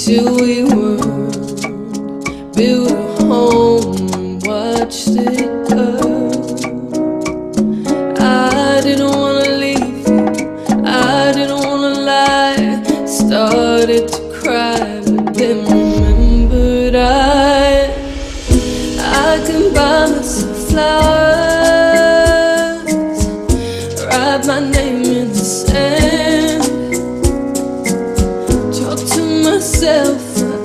till we were, build a home, watched it burn. I didn't wanna leave you, I didn't wanna lie. Started to cry, but then remembered I can buy myself flowers, write my name in the sand, talk to myself for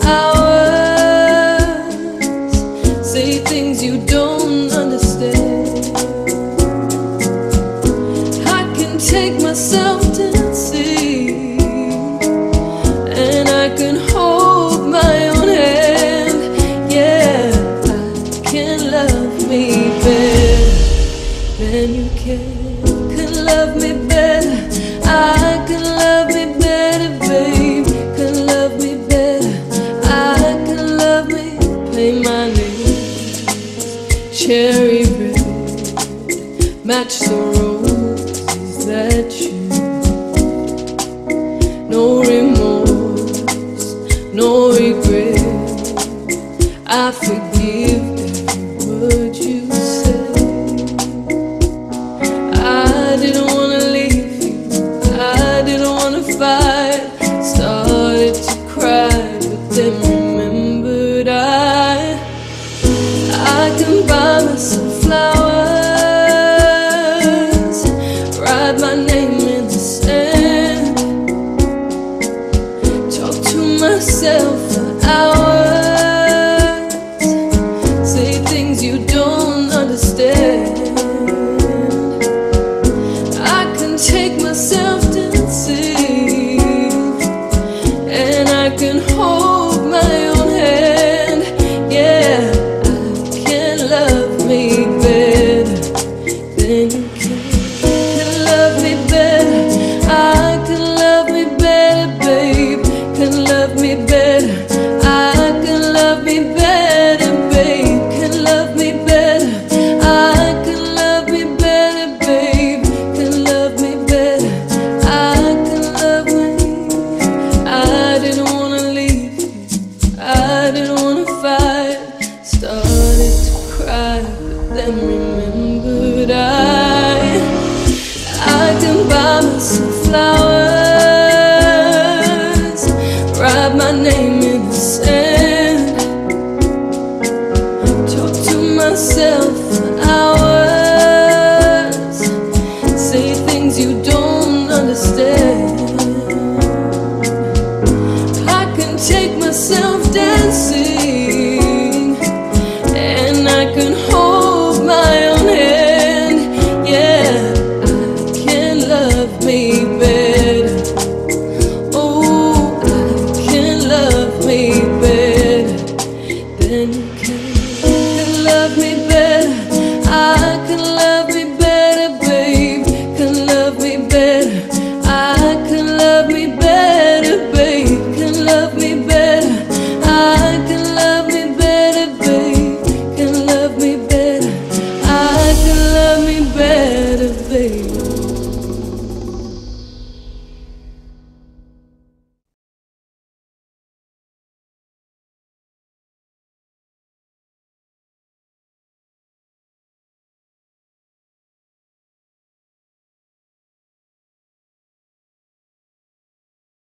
hours, say things you don't understand. I can take myself dancing, and I can hold my own hand. Yeah, I can love me better than you can love me better. I can love me better, babe. Can love me better. I can love me. Play my name, cherry red, match the roses that you. No remorse, no regret. I forgive every word you said. I didn't wanna leave you, I didn't wanna fight. Started to cry, but then remembered I can buy myself flowers, write my name in the sand, talk to myself for hours, say things you don't understand. I can take myself dancing, and I can hold my own hand. Yeah, I can love me better than you can love me better. I can love me better, babe. Can love me better. I can love me better, babe. Can love me better. I can love me better, babe. Can love me better. I can love me. I didn't wanna leave you, I didn't wanna fight. Started to cry, but then remembered I can buy myself flowers, write my name in the sand, talk to myself for hours, say things you don't understand. I can take myself dancing, and I can hold my own hand. Yeah, I can love me better. Oh, I can love me better than you can love me better. I can love me better, babe. Can love me better. I can love me better, babe. Can love me better. I can love me better, babe. Can love me better. I can love me better, babe.